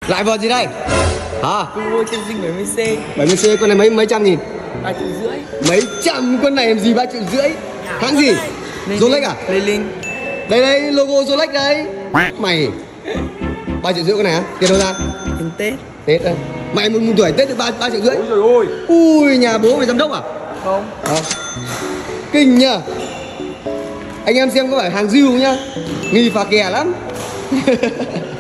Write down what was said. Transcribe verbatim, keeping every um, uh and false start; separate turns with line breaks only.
Lại vợt gì đây? Hả?
Ôi chân dinh bảy mươi C.
bảy mươi C con này mấy mấy trăm nghìn?
Ba triệu rưỡi.
Mấy trăm con này làm gì ba triệu rưỡi? Hãng gì? Rolex à?
Lê Linh.
Đây đây logo Rolex đây. Mày ba triệu rưỡi con này á? Tiền đâu ra?
Tiền Tết.
Tết đây. Mày một, một tuổi Tết được ba ba triệu rưỡi?
Ôi trời ơi.
Ui nhà bố mày giám đốc à?
Không.
À. Kinh nhờ. Anh em xem có phải hàng diêu nhá. Nghi phà kè lắm.